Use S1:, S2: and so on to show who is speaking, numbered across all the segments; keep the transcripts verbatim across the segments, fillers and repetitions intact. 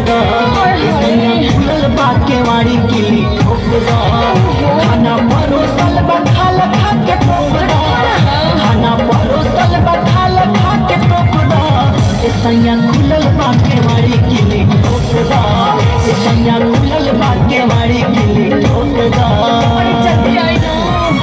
S1: दा खुलल बा केवाड़ी किली ठोक दा खाना परोसल बा खाल खा के ठोक दा खाना परोसल बा खाल खा के ठोक दा सैया खुलल बा केवाड़ी किली ठोक दा सैया खुलल बा केवाड़ी किली ठोक दा जल्दी आई ना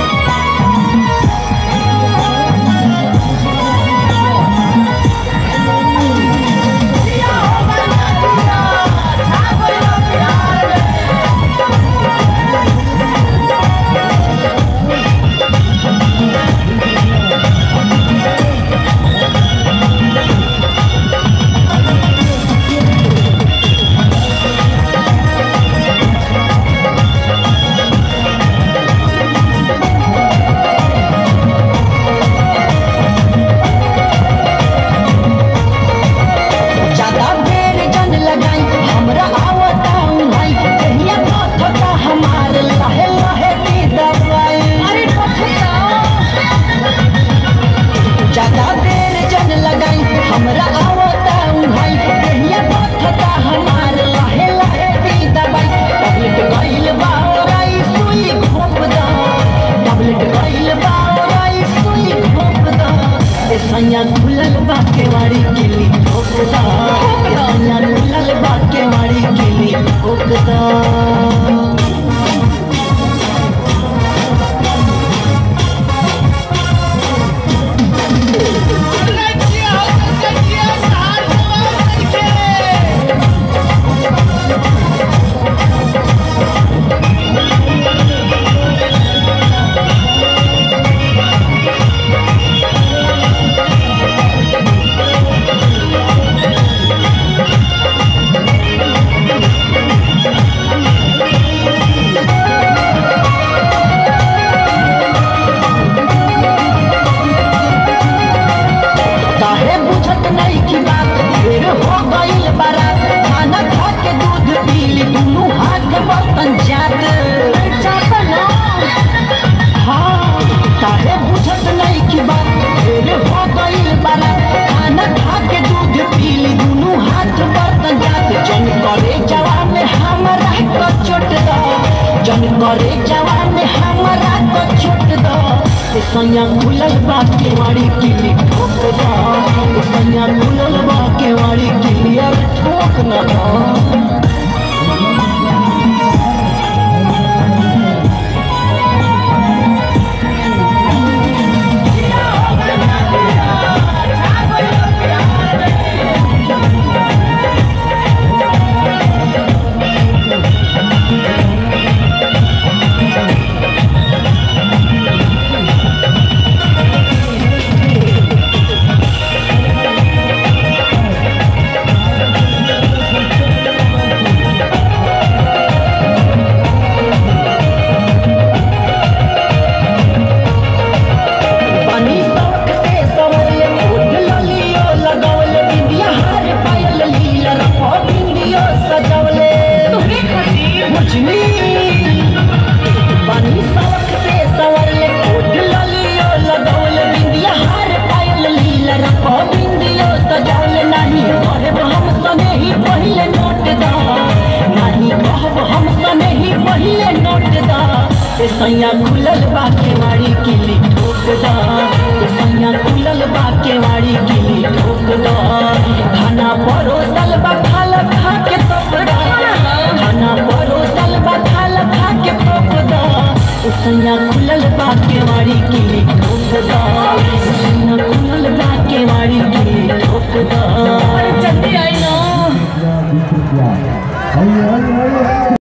S1: सैया खुलल बा केवाड़ी किली ठोक दा सैया खुलल बा केवाड़ी किली ठोक दा करे जवान हमारा को छोट दो सैया खुलल बा केवाड़ी किली ठोक दा सैया खुलल बा केवाड़ी किली और ठोक ना सैया खुलल बा केवाड़ी किली ठोक दा सैया खुलल बा केवाड़ी किली ठोक दा खाना परोसल बा खाल खा के ठोक दा खाना परोसल बा खाल खा के ठोक दा सैया खुलल बा केवाड़ी किली ठोक दा।